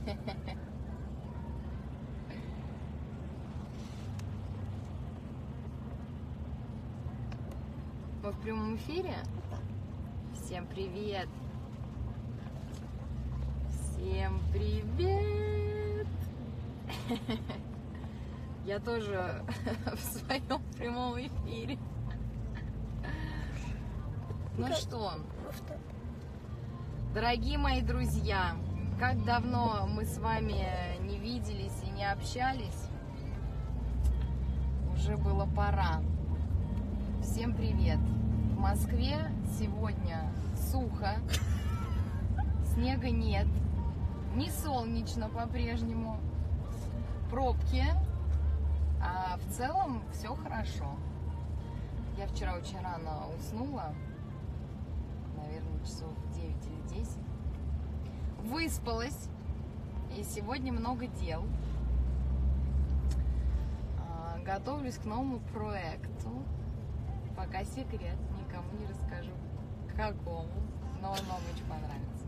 Мы в прямом эфире? Всем привет! Всем привет! Я тоже в своем прямом эфире. Ну что, дорогие мои друзья, как давно мы с вами не виделись и не общались, уже было пора. Всем привет! В Москве сегодня сухо, снега нет, не солнечно по-прежнему, пробки, а в целом все хорошо. Я вчера очень рано уснула, наверное, часов 9 или 10. Выспалась, и сегодня много дел. Готовлюсь к новому проекту. Пока секрет, никому не расскажу, к какому, но он вам очень понравится.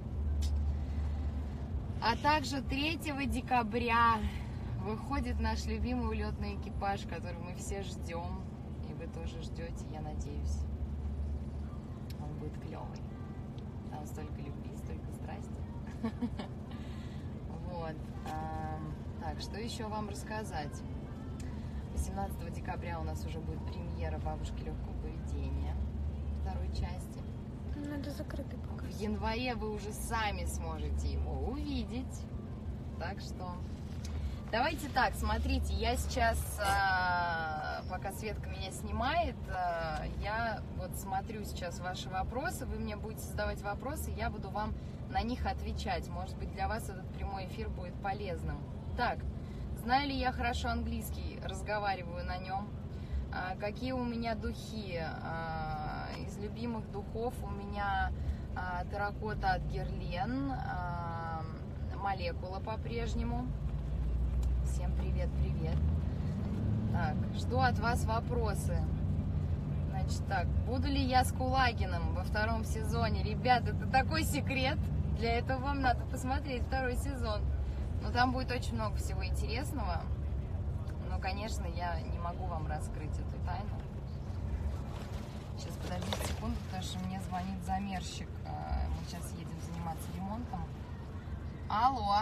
А также 3 декабря выходит наш любимый улетный экипаж, который мы все ждем, и вы тоже ждете, я надеюсь. Он будет клевый. Там столько любви, столько страсти. Вот. Так, что еще вам рассказать? 18 декабря у нас уже будет премьера «Бабушки легкого поведения» второй части. Надо закрытый показ. В январе вы уже сами сможете его увидеть. Так что давайте так, смотрите, я сейчас, пока Светка меня снимает, я вот смотрю сейчас ваши вопросы, вы мне будете задавать вопросы, я буду вам на них отвечать. Может быть, для вас этот прямой эфир будет полезным. Так, знаю ли я хорошо английский, разговариваю на нем. Какие у меня духи? Из любимых духов у меня терракота от Герлен, молекула по-прежнему. Всем привет-привет. Так, жду от вас вопросы. Значит так, буду ли я с Кулагиным во 2 сезоне? Ребят, это такой секрет. Для этого вам надо посмотреть 2 сезон. Но там будет очень много всего интересного. Но, конечно, я не могу вам раскрыть эту тайну. Сейчас, подождите секунду, потому что мне звонит замерщик. Мы сейчас едем заниматься ремонтом. Алло.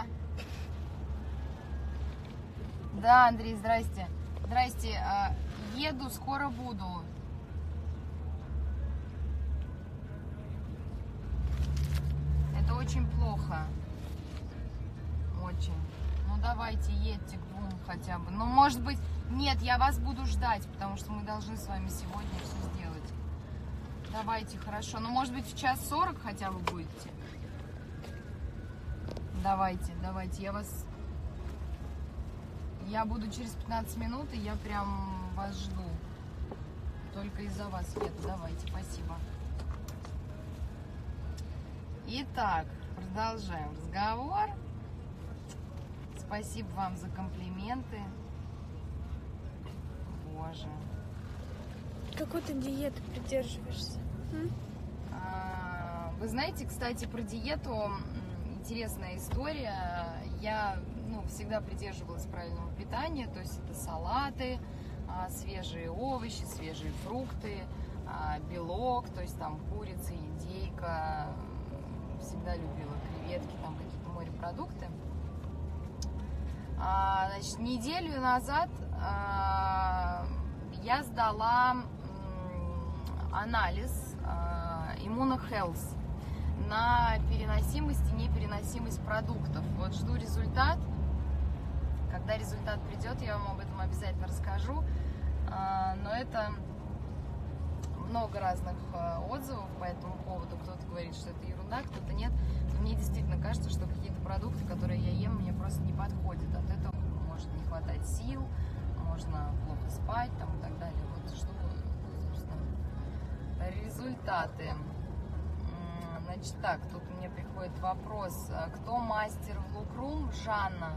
Да, Андрей, здрасте. Здрасте. Еду, скоро буду. Это очень плохо. Очень. Ну, давайте, едьте к 2 хотя бы. Ну, может быть... Нет, я вас буду ждать, потому что мы должны с вами сегодня все сделать. Давайте, хорошо. Ну, может быть, в 1:40 хотя бы будете? Давайте, я вас... Я буду через 15 минут, и я прям вас жду. Только из-за вас еду. Давайте, спасибо. Итак, продолжаем разговор. Спасибо вам за комплименты. Боже. Какой ты диеты придерживаешься? Вы знаете, кстати, про диету интересная история. Я всегда придерживалась правильного питания, то есть это салаты, свежие овощи, свежие фрукты, белок, то есть там курица, индейка. Всегда любила креветки, там какие-то морепродукты. Значит, неделю назад я сдала анализ Immunohealth на переносимость и непереносимость продуктов. Вот жду результат. Когда результат придет, я вам об этом обязательно расскажу. Но это много разных отзывов по этому поводу. Кто-то говорит, что это ерунда, кто-то нет. Но мне действительно кажется, что какие-то продукты, которые я ем, мне просто не подходят. От этого может не хватать сил, можно плохо спать там, и так далее. Вот что, собственно, результаты. Значит так, тут мне приходит вопрос. Кто мастер в Лукрум? Жанна.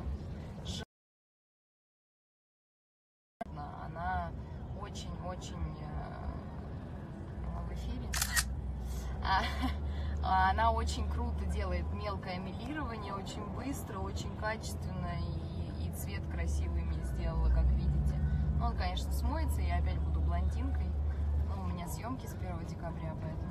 Она очень-очень в эфире. Она очень круто делает мелкое мелирование, очень быстро, очень качественно, и цвет красивый мне сделала, как видите. Ну, он, конечно, смоется, я опять буду блондинкой. Ну, у меня съемки с 1 декабря, поэтому.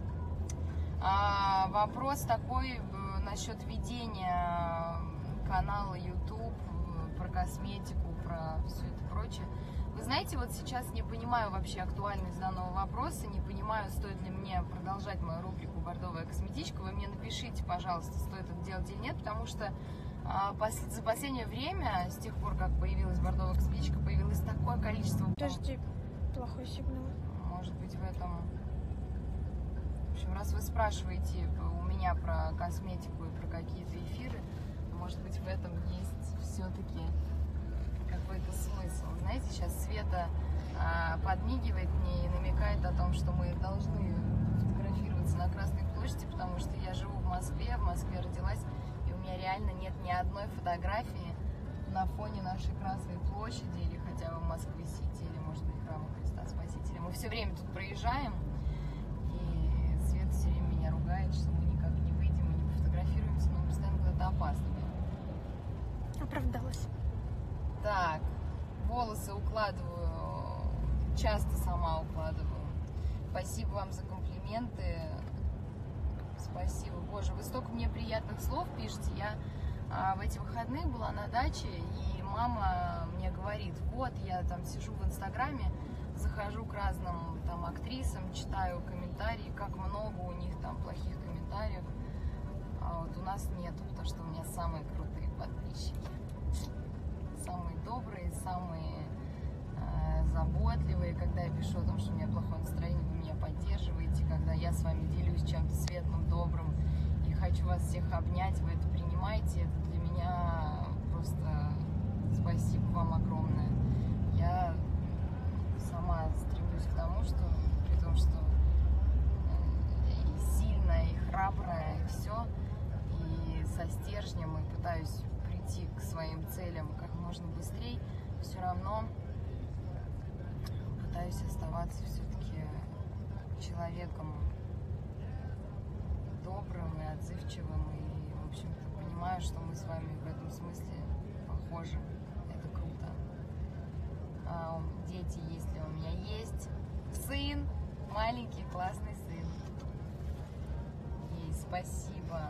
Вопрос такой насчет ведения канала YouTube про косметику, про все это прочее. Вы знаете, вот сейчас не понимаю вообще актуальность данного вопроса, не понимаю, стоит ли мне продолжать мою рубрику «Бордовая косметичка». Вы мне напишите, пожалуйста, стоит это делать или нет, потому что за последнее время, с тех пор, как появилась «Бордовая косметичка», появилось такое количество... Подожди, плохой сигнал. Может быть, в этом... В общем, раз вы спрашиваете у меня про косметику и про какие-то эфиры, может быть, в этом есть все-таки какой-то смысл. Знаете, сейчас Света подмигивает мне и намекает о том, что мы должны фотографироваться на Красной площади, потому что я живу в Москве родилась, и у меня реально нет ни одной фотографии на фоне нашей Красной площади или хотя бы Москвы-Сити, или, может быть, Храма Христа Спасителя. Мы все время тут проезжаем, и Света все время меня ругает, что мы никак не выйдем и не пофотографируемся, но мы постоянно куда-то опаздываем. Оправдалась. Так, волосы укладываю, часто сама укладываю. Спасибо вам за комплименты. Спасибо. Боже, вы столько мне приятных слов пишете. Я в эти выходные была на даче, и мама мне говорит, вот, я там сижу в Инстаграме, захожу к разным там актрисам, читаю комментарии, как много у них там плохих комментариев. А вот у нас нету, потому что у меня самые крутые подписчики. Самые добрые, самые заботливые. Когда я пишу о том, что у меня плохое настроение, вы меня поддерживаете. Когда я с вами делюсь чем-то светлым, добрым и хочу вас всех обнять, вы это принимаете. Это для меня просто спасибо вам огромное. Я сама стремлюсь к тому, что при том, что и сильная, и храбрая, и все, и со стержнем, и пытаюсь прийти к своим целям как можно быстрее, все равно пытаюсь оставаться все-таки человеком добрым и отзывчивым, и, в общем-то, понимаю, что мы с вами в этом смысле похожи. Это круто. Дети, если у меня есть сын, маленький классный сын. Ей спасибо.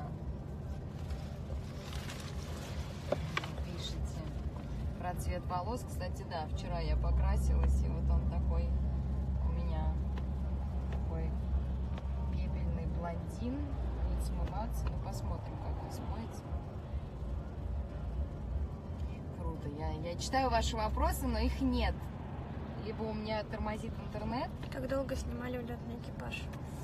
Пишите про цвет волос. Кстати, да, вчера я покрасилась, и вот он такой у меня такой пепельный блондин. Будет смываться. Ну, посмотрим, как он смоется. Круто. Я читаю ваши вопросы, но их нет. Либо у меня тормозит интернет. Как долго снимали улетный экипаж?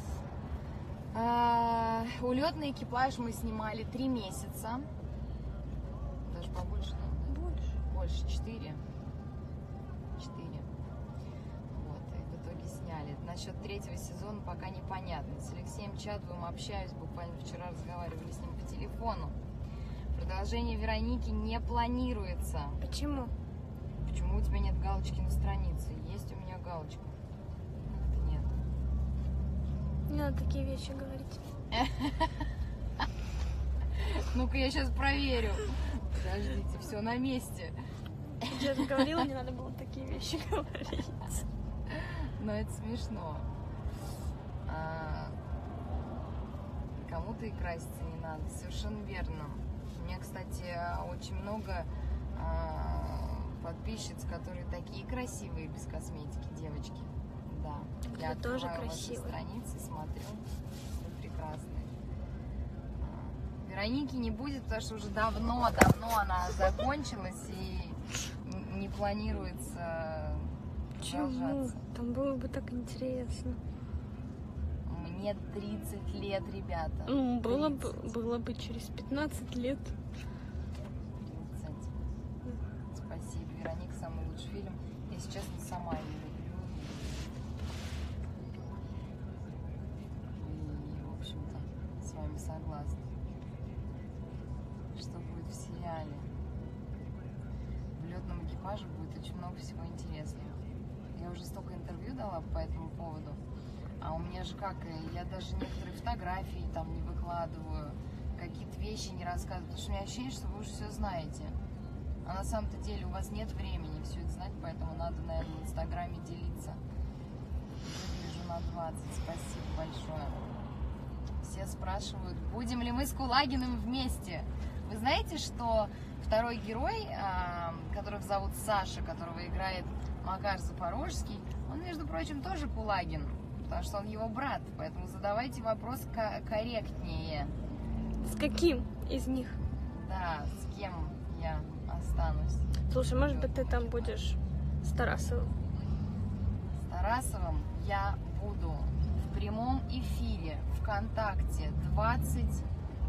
Улетный экипаж мы снимали 3 месяца. Даже побольше, да? Больше, 4. Вот, и в итоге сняли. Насчет 3-го сезона пока непонятно. С Алексеем Чадовым общаюсь, буквально вчера разговаривали с ним по телефону. Продолжение Вероники не планируется. Почему? Почему у тебя нет галочки на странице? Есть у меня галочка. Как-то нет. Не надо такие вещи говорить. Ну-ка, я сейчас проверю. Подождите, все на месте. Я же говорила, не надо было такие вещи говорить. Но это смешно. Кому-то и краситься не надо. Совершенно верно. У меня, кстати, очень много подписчиц, которые такие красивые без косметики, девочки. Да. Я тоже открываю красивые. ваши страницы, смотрю. Вы прекрасные. Вероники не будет, потому что уже давно она закончилась и не планируется продолжаться. Там было бы так интересно. Мне 30 лет, ребята. Было бы через 15 лет. 30. Спасибо. Вероника, самый лучший фильм. Я сейчас сама ее люблю. И, в общем-то, с вами согласна. Что будет в сериале? В летном экипаже будет очень много всего интересного. Я уже столько интервью дала по этому поводу. А у меня же как, я даже некоторые фотографии там не выкладываю, какие-то вещи не рассказываю, потому что у меня ощущение, что вы уже все знаете. А на самом-то деле у вас нет времени все это знать, поэтому надо, наверное, в Инстаграме делиться. Выгляжу на 20, спасибо большое. Все спрашивают, будем ли мы с Кулагиным вместе. Вы знаете, что второй герой, которого зовут Саша, которого играет Макар Запорожский, он, между прочим, тоже Кулагин, потому что он его брат, поэтому задавайте вопрос корректнее. С каким из них? Да, с кем я останусь. Слушай, может быть, ты там будешь с Тарасовым? С Тарасовым я буду в прямом эфире ВКонтакте 26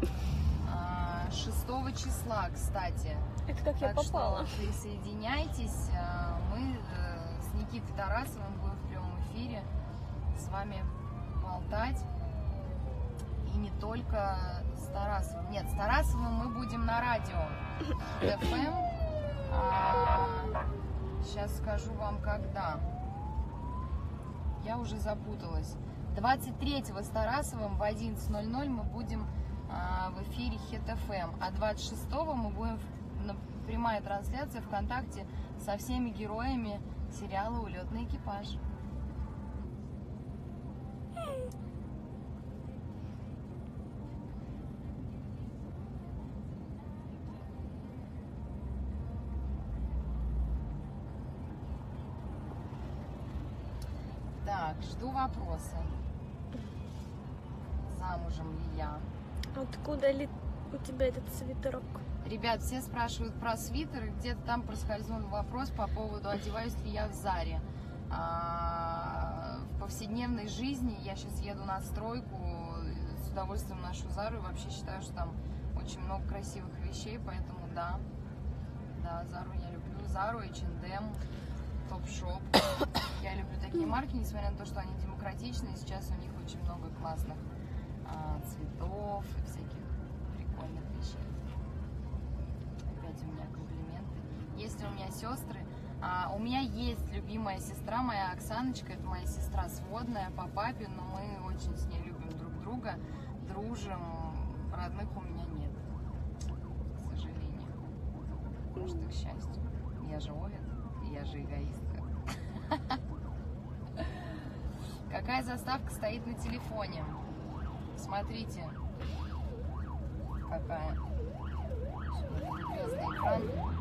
числа, кстати. Это как я Так попала. что присоединяйтесь. Мы с Никитой Тарасовым будем в прямом эфире с вами болтать. И не только с Тарасовым. Нет, с Тарасовым мы будем на радио ТФМ. Сейчас скажу вам, когда. Я уже запуталась. 23-го с Тарасовым в 11:00 мы будем в эфире Хит-ФМ. А 26-го мы будем прямая трансляция ВКонтакте со всеми героями сериала «Улетный экипаж». Так, жду вопросы. Замужем ли я? Откуда ли у тебя этот свитерок? Ребят, все спрашивают про свитер, и где-то там проскользнул вопрос по поводу, одеваюсь ли я в Заре. В повседневной жизни я сейчас еду на стройку, с удовольствием ношу Зару, и вообще считаю, что там очень много красивых вещей, поэтому да, Зару я люблю. Зару, H&M, Топ-Шоп. Я люблю такие марки, несмотря на то, что они демократичные, сейчас у них очень много классных цветов и всяких прикольных вещей. Опять у меня комплименты. Есть ли у меня сестры? У меня есть любимая сестра, моя Оксаночка, это моя сестра сводная по папе, но мы очень с ней любим друг друга, дружим. Родных у меня нет, к сожалению. Может, и к счастью. Я же Овен, и я же эгоистка. Какая заставка стоит на телефоне? Смотрите, какая. Звездный экран.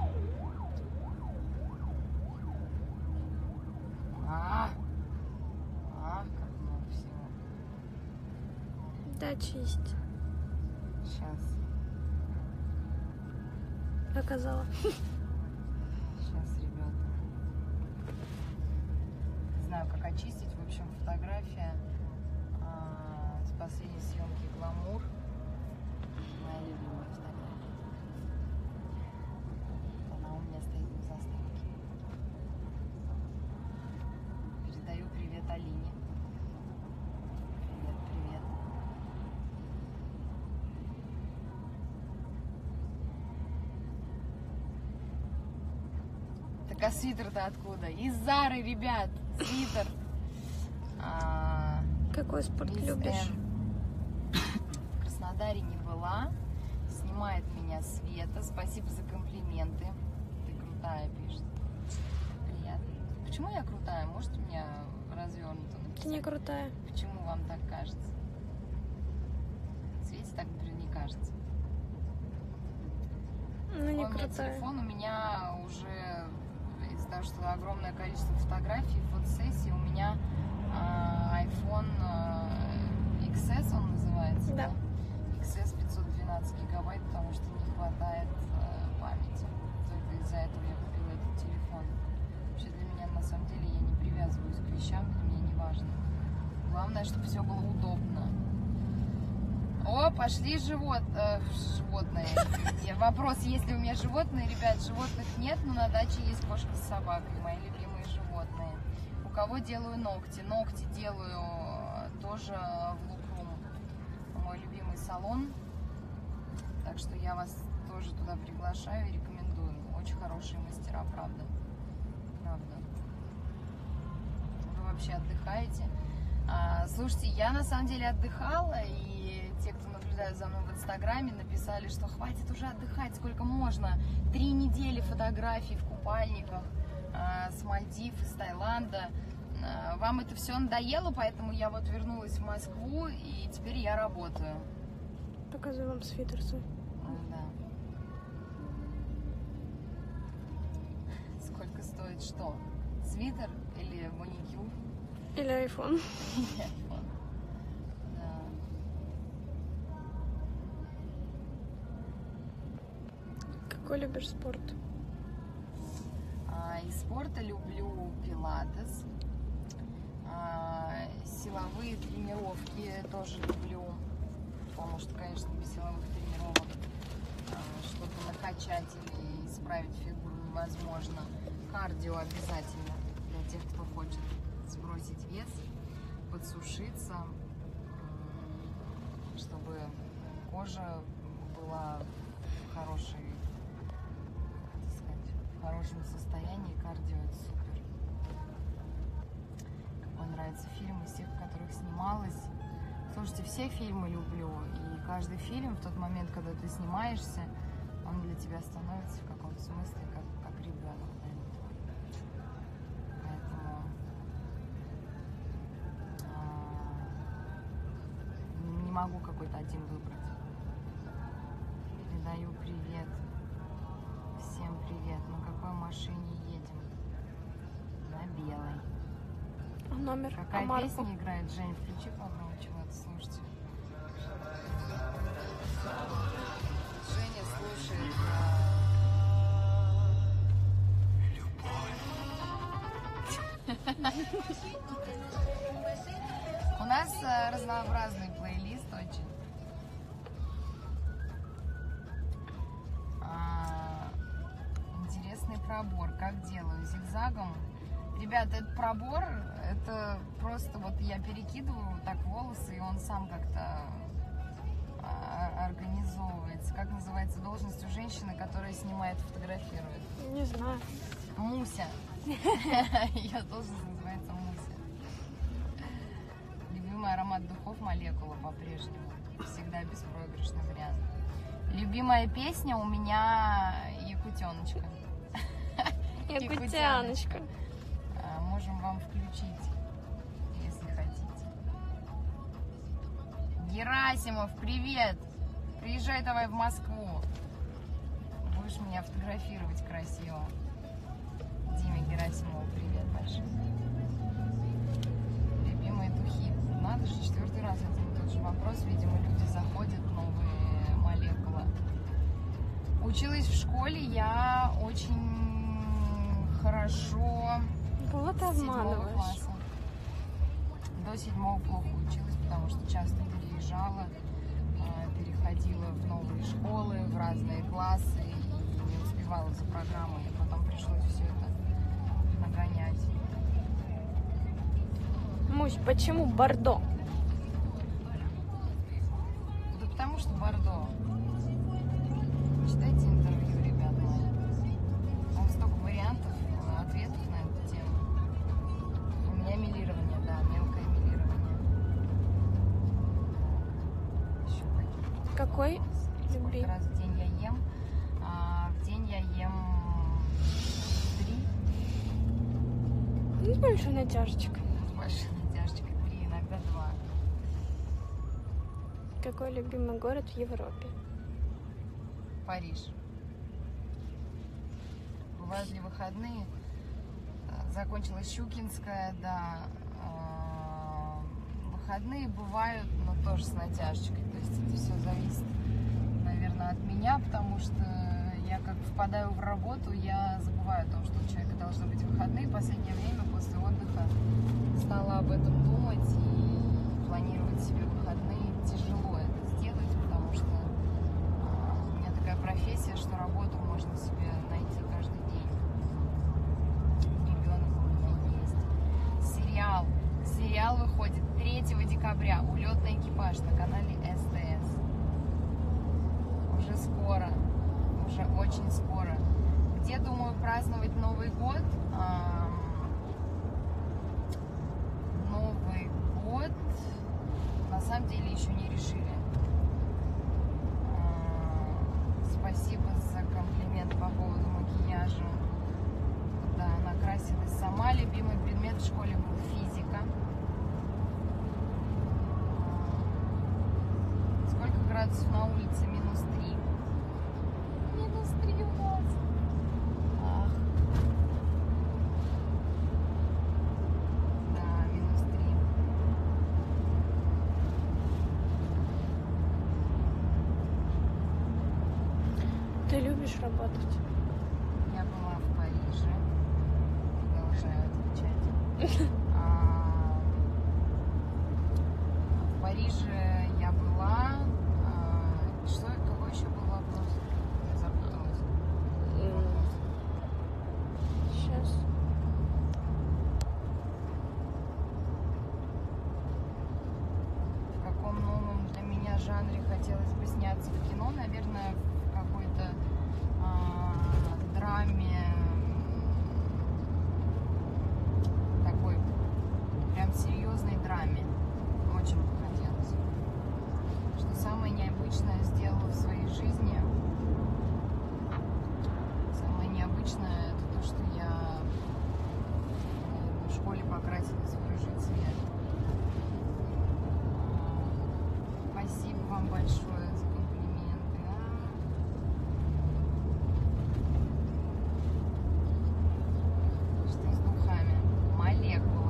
Как много всего. Да, честь. Сейчас. Показала. Сейчас, ребята. Не знаю, как очистить. В общем, фотография с последней съемки «Гламур». Моя любимая фотография. Она у меня стоит на заставке. Передаю привет Алине. Привет, привет. Так а свитер-то откуда? Из Зары, ребят, свитер. Какой спорт Мисс любишь? В Краснодаре не была. Снимает меня Света. Спасибо за комплименты. Ты крутая, пишет. Приятно. Почему я крутая? Может, у меня развернуто написано? Ты не крутая. Почему вам так кажется? Свете так, например, не кажется. Ну, не У меня крутая. телефон у меня уже из-за того, что огромное количество фотографий, фотосессий, у меня iPhone XS он называется, Да. XS 512 гигабайт, потому что не хватает памяти. Только из-за этого я купила этот телефон. Вообще для меня, на самом деле, я не привязываюсь к вещам, для меня не важно. Главное, чтобы все было удобно. О, пошли животные. Вопрос, есть ли у меня животные? Ребят, животных нет, но на даче есть кошка с собакой, мои любимые животные. У кого делаю ногти? Ногти делаю тоже в Лукрум, мой любимый салон. Так что я вас тоже туда приглашаю и рекомендую. Очень хорошие мастера, правда. Правда. Вы вообще отдыхаете? Слушайте, я на самом деле отдыхала, и те, кто наблюдают за мной в Инстаграме, написали, что хватит уже отдыхать, сколько можно. 3 недели фотографий в купальниках с Мальдив, из Таиланда. Вам это все надоело, поэтому я вот вернулась в Москву, и теперь я работаю. Показываю вам свитер свой. Да. Сколько стоит что? Свитер или маникюр? Или айфон. Да. Какой любишь спорт? Из спорта люблю пилатес. Силовые тренировки тоже люблю. Потому что, конечно, без силовых тренировок что-то накачать или исправить фигуру невозможно. Кардио обязательно для тех, кто хочет сбросить вес, подсушиться, чтобы кожа была в хорошем состоянии. Кардио — это супер. Какой нравится фильм из тех, в которых снималась. Слушайте, все фильмы люблю, и каждый фильм в тот момент, когда ты снимаешься, он для тебя становится в каком-то смысле как ребенок. Поэтому не могу какой-то один выбрать. Передаю привет. Всем привет. На какой машине едем? На белой. А номер? Какая марку? песня играет? Жень, включи, по-моему, чего-то, слушайте. Женя слушает. У нас разнообразный плейлист очень. Интересный пробор. Как делаю? Зигзагом. Ребята, этот пробор, это просто вот я перекидываю так волосы, и он сам как-то организовывается. Как называется должность у женщины, которая снимает, фотографирует? Не знаю. Муся. Ее должность называется Муся. Любимый аромат духов молекула по-прежнему. Всегда беспроигрышный вариант. Любимая песня у меня Якутяночка. Якутяночка. Можем вам включить, если хотите. Герасимов, привет! Приезжай давай в Москву. Будешь меня фотографировать красиво. Диме Герасимову привет большой. Любимые духи. Надо же, 4-й раз один и тот же вопрос. Видимо, люди заходят, новые молекулы. Училась в школе я очень хорошо. Кого ты обманываешь? До 7 плохо училась, потому что часто переезжала, переходила в новые школы, в разные классы и не успевала за программой. Потом пришлось все это нагонять. Мусь, почему Бордо? Да потому что Бордо. Читайте интервью, ребята. Там столько вариантов, ответов на эту тему. У меня мелирование, да, мелкое мелирование. Еще какие-то. Какой Сколько любимый? раз в день я ем? В день я ем 3. С большой натяжечкой. С большой натяжечкой 3, иногда 2. Какой любимый город в Европе? Париж. Бывают ли выходные? Закончилась Щукинская, да. Выходные бывают, но тоже с натяжечкой. То есть это все зависит, наверное, от меня, потому что я как впадаю в работу, я забываю о том, что у человека должны быть выходные. В последнее время после отдыха стала об этом думать и планировать себе выходные. Тяжело это сделать, потому что у меня такая профессия, что работу можно себе найти каждый день. Ребенок у меня есть. Сериал выходит 3 декабря. «Улетный экипаж» на канале СТС. Уже скоро. Уже очень скоро. Где, думаю, праздновать Новый год? Новый год вот, на самом деле еще не решили. Спасибо за комплимент по поводу макияжа. Да, накрасилась сама. Любимый предмет в школе был физика. Сколько градусов на улице? -3. -3 у нас. Ах. Да, -3. Ты любишь работать? Я была в Париже. Продолжаю отвечать. В Париже я была. Что, какой еще был вопрос? Я запуталась. Сейчас. В каком новом для меня жанре хотелось бы сняться в кино? Наверное, в какой-то драме, такой прям серьезной драме. Очень бы хотелось. Что самое необычное сделала в своей жизни? Самое необычное это то, что я в школе покрасилась в рыжий цвет. Спасибо вам большое за комплименты. Что с духами? Молекула.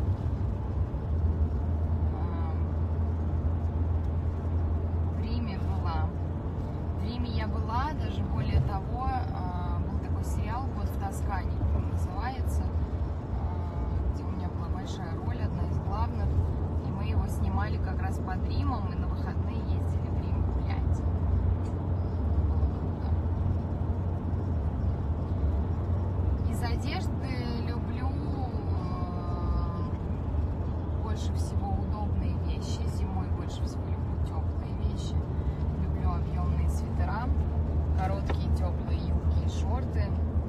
В Риме была. В Риме я была, даже более того, был такой сериал «Год в Тоскане», как он называется, где у меня была большая роль, одна из главных. И мы его снимали как раз под Римом, и на выходные ездили в Рим гулять. Было круто. Из одежды люблю больше всего удобные вещи. Зимой больше всего люблю теплые вещи. Люблю объемные свитера, короткие теплые юбки и шорты.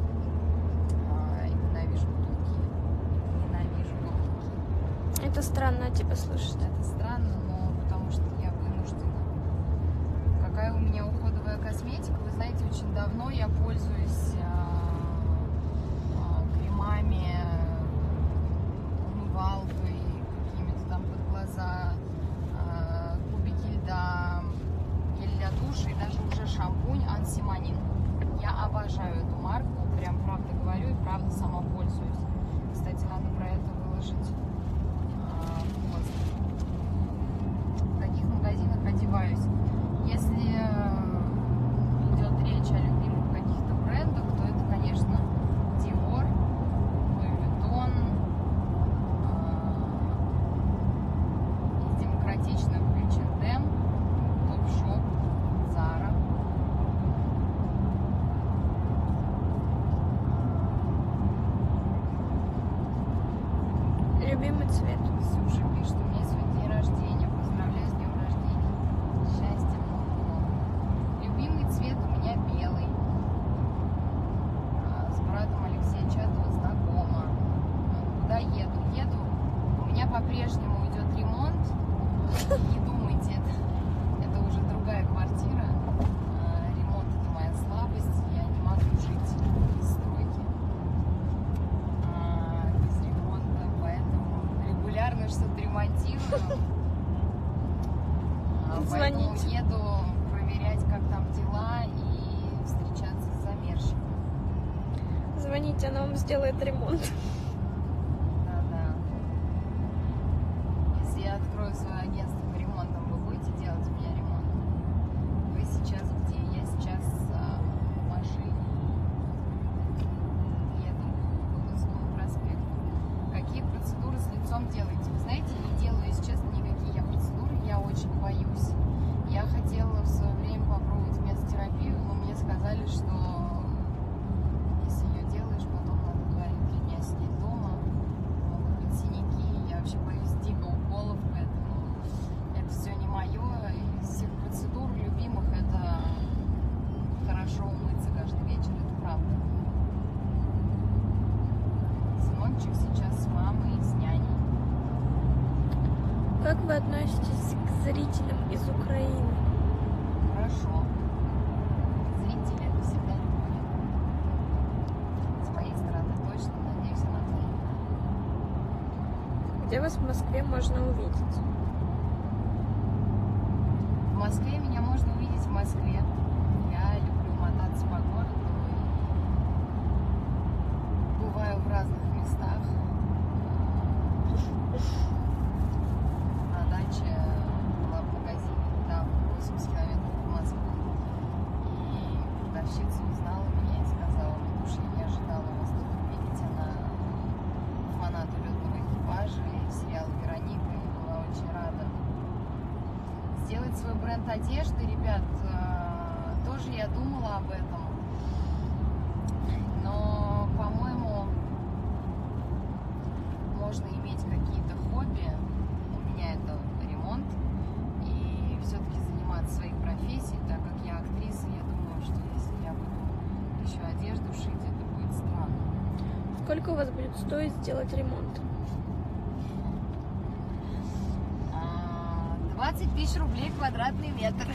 Ненавижу каблуки. Ненавижу каблуки. Это странно тебя слышать. Это странно, но потому что я вынуждена. Какая у меня уходовая косметика? Вы знаете, очень давно я пользуюсь кремами, умывалкой, какими-то там под глаза, кубики льда, гель для душа и даже уже шампунь ансиманин. Я обожаю эту марку, прям правда говорю и правда сама пользуюсь. Кстати, надо про это выложить пост. В каких магазинах одеваюсь? Если идет речь о любимых каких-то брендах, то это, конечно, Dior, Louis Vuitton, из демократичных H&M, Topshop, Zara. Любимый цвет. Ксюша пишет, у меня сегодня день рождения. Поздравляю с днем рождения. Счастья много. Любимый цвет у меня белый. С братом Алексея Чадова знакома. Куда еду? Еду. У меня по-прежнему идет ремонт. Не думайте, это уже другая квартира. Ремонт это моя слабость. Я не могу жить без стройки. Без ремонта, поэтому регулярно что-то ремонтирую. Поэтому Звоните. еду проверять, как там дела, и встречаться с замерщиком. Звоните, она вам сделает ремонт. Да-да. Если я открою свое агентство по ремонтам, вы будете делать у меня ремонт? Вы сейчас где? Я сейчас в машине. Еду по Луганскому проспекту. Какие процедуры с лицом делаете? Вы знаете, не делаю, если честно, никакие я процедуры. Я очень боюсь. Я хотела в свое время попробовать мезотерапию, но мне сказали, что если ее делаешь, потом надо 2-3 дня сидеть дома. Могут быть синяки. Я вообще боюсь дико уколов, поэтому это все не мое. Из всех процедур любимых это хорошо умыться каждый вечер, это правда. Сыночек сейчас с мамой и с няней. Как вы относитесь к зрителям из Украины? Хорошо. Зрители это всегда любовь. С моей стороны точно, надеюсь, она твоя. Где вас в Москве можно увидеть? В Москве меня можно увидеть в Москве. Я люблю мотаться по городу и бываю в разных местах. На даче была в магазине недавно, 80 километров от Москвы. И продавщица узнала меня и сказала: «Мадуш, я не ожидала вас тут увидеть». Она фанат улетного экипажа и сериала «Вероника», и была очень рада. Сделать свой бренд одежды, ребят, тоже я думала об этом. Но, по-моему, можно иметь какие-то хобби. У меня это ремонт. И все-таки заниматься своей профессией, так как я актриса, я думаю, что если я буду еще одежду шить, это будет странно. Сколько у вас будет стоить сделать ремонт? 20 тысяч рублей квадратный метр.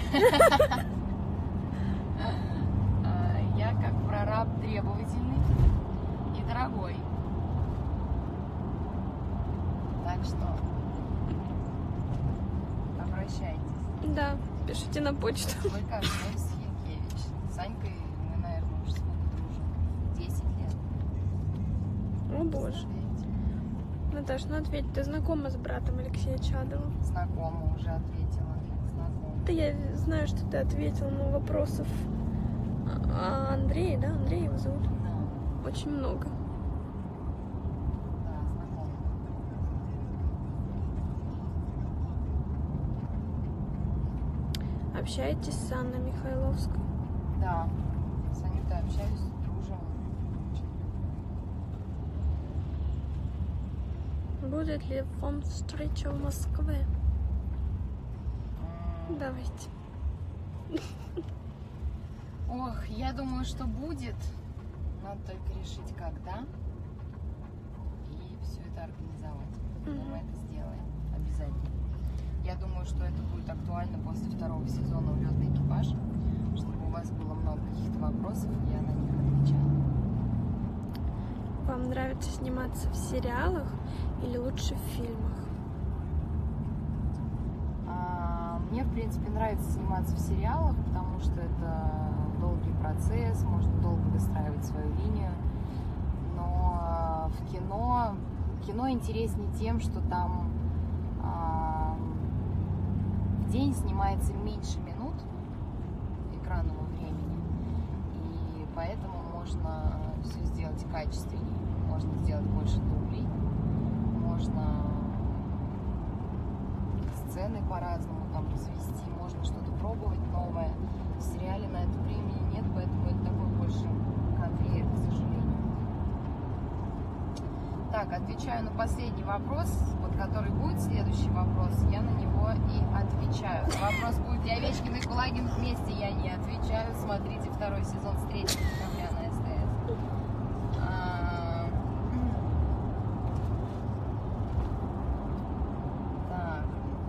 Я как прораб требовательный и дорогой. Так что обращайтесь. Да, пишите на почту. Вы как, Борис Хинкевич. С Санькой мы, наверное, уже сколько дружим? 10 лет. О боже. Представляете? Наташ, ну ответь, ты знакома с братом Алексея Чадова? Знакома, уже ответила. Знакома. Да я знаю, что ты ответил, но вопросов Андрей, да? Андрей его зовут? Да, Очень много. да, знакома. Общаетесь с Анной Михайловской? Да, с Анютой общаюсь, дружим. Будет ли фонд встреча в Москве? Давайте. Ох, я думаю, что будет. Надо только решить, когда. И все это организовать. Мы это сделаем обязательно. Я думаю, что это будет актуально после второго сезона «Улетный экипаж», чтобы у вас было много каких-то вопросов, и я на них отвечала. Вам нравится сниматься в сериалах или лучше в фильмах? Мне, в принципе, нравится сниматься в сериалах, потому что это долгий процесс, можно долго выстраивать свою линию. Но в кино интереснее тем, что там в день снимается меньше минут экранного времени, и поэтому можно все сделать качественнее, можно сделать больше дублей, можно сцены по-разному там развести, можно что-то пробовать новое. В сериале на это времени нет, поэтому это такой больше конвейер, к сожалению. Так, отвечаю на последний вопрос, вот который будет следующий вопрос, я на него и отвечаю. Вопрос будет: Овечкин и Кулагин вместе, я не отвечаю. Смотрите второй сезон с 3 декабря на СТС. Так.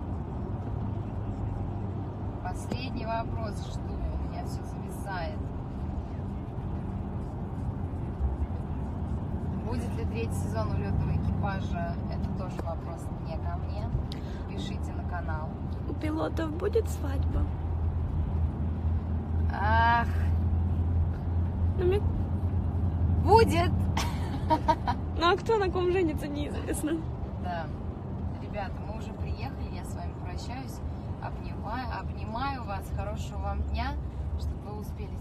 Последний вопрос жду, у меня все зависает. Будет ли третий сезон «Улетного экипажа»? Это тоже вопрос не ко мне. Пишите на канал. У пилотов будет свадьба? Ах, Ну, будет! ну а кто на ком женится, неизвестно. Да. Ребята, мы уже приехали, я с вами прощаюсь. Обнимаю вас. Хорошего вам дня, чтобы вы успели